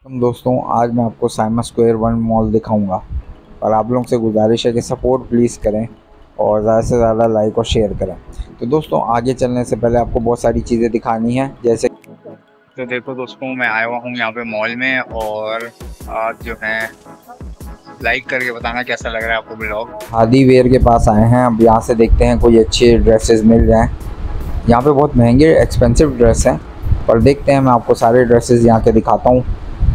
दोस्तों, आज मैं आपको साइमा स्क्वायर वन मॉल दिखाऊंगा और आप लोगों से गुजारिश है कि सपोर्ट प्लीज़ करें और ज़्यादा से ज़्यादा लाइक और शेयर करें। तो दोस्तों, आगे चलने से पहले आपको बहुत सारी चीज़ें दिखानी है। जैसे तो देखो दोस्तों, मैं आया हुआ हूँ यहाँ पे मॉल में और आज जो है लाइक करके बताना कैसा लग रहा है आपको ब्लॉग। खादी वेयर के पास आए हैं। अब यहाँ से देखते हैं कोई अच्छे ड्रेसेस मिल जाएँ। यहाँ पे बहुत महंगे एक्सपेंसिव ड्रेस हैं और देखते हैं, मैं आपको सारे ड्रेसेस यहाँ के दिखाता हूँ।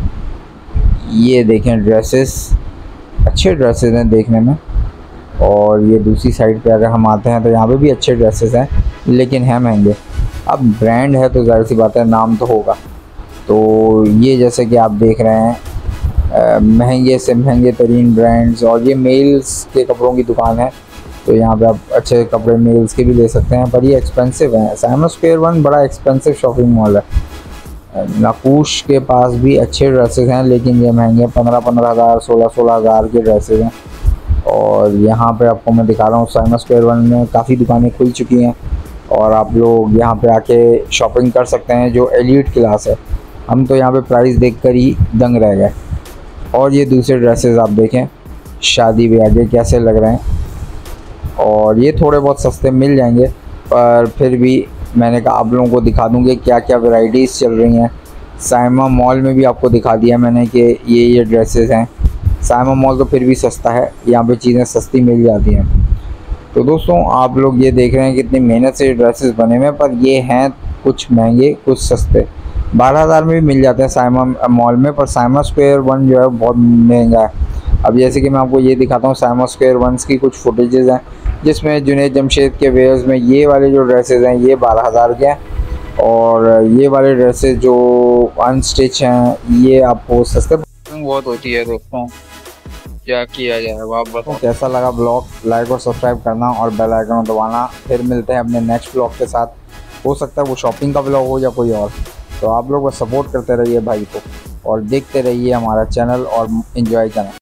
ये देखें, ड्रेसेस अच्छे ड्रेसेस हैं देखने में। और ये दूसरी साइड पे अगर हम आते हैं तो यहाँ पे भी अच्छे ड्रेसेस हैं, लेकिन हैं महंगे। अब ब्रांड है तो ज़ाहिर सी बात है, नाम तो होगा। तो ये जैसे कि आप देख रहे हैं, महंगे से महंगे तरीन ब्रांड्स। और ये मेल्स के कपड़ों की दुकान है, तो यहाँ पे आप अच्छे कपड़े मेल्स के भी ले सकते हैं, पर ये एक्सपेंसिव है। साइमा स्क्वायर वन बड़ा एक्सपेंसिव शॉपिंग मॉल है। नकुश के पास भी अच्छे ड्रेसेस हैं, लेकिन ये महंगे 15-15 हज़ार 16-16 हज़ार के ड्रेसेस हैं। और यहाँ पे आपको मैं दिखा रहा हूँ, साइमा स्क्वायर वन में काफ़ी दुकानें खुल चुकी हैं और आप लोग यहाँ पे आके शॉपिंग कर सकते हैं, जो एलीट क्लास है। हम तो यहाँ पे प्राइस देखकर ही दंग रह गए। और ये दूसरे ड्रेसेस आप देखें, शादी ब्याह के कैसे लग रहे हैं। और ये थोड़े बहुत सस्ते मिल जाएंगे, पर फिर भी मैंने कहा आप लोगों को दिखा दूँगी क्या क्या वैरायटीज़ चल रही हैं। साइमा मॉल में भी आपको दिखा दिया मैंने कि ये ड्रेसेस हैं। साइमा मॉल तो फिर भी सस्ता है, यहाँ पे चीज़ें सस्ती मिल जाती हैं। तो दोस्तों, आप लोग ये देख रहे हैं कितनी मेहनत से ड्रेसेस बने हुए हैं, पर ये हैं कुछ महंगे कुछ सस्ते। 12 हज़ार में भी मिल जाते हैं साइमा मॉल में, पर साइमा स्क्वायर वन जो है बहुत महंगा है। अब जैसे कि मैं आपको ये दिखाता हूँ, साइमा स्क्वायर वंस की कुछ फुटेजेस हैं, जिसमें जुनैद जमशेद के वेयर्स में ये वाले जो ड्रेसेस हैं ये 12 हज़ार के हैं। और ये वाले ड्रेसेस जो अनस्टिच हैं ये आपको सस्ते। बहुत होती है दोस्तों, क्या किया जाए आप बताओ। कैसा लगा ब्लॉग, लाइक और सब्सक्राइब करना और बेल आइकन दबाना। फिर मिलते हैं अपने नेक्स्ट ब्लॉग के साथ। हो सकता है वो शॉपिंग का ब्लॉग हो या कोई और। तो आप लोग बस सपोर्ट करते रहिए भाई को और देखते रहिए हमारा चैनल और एंजॉय करें।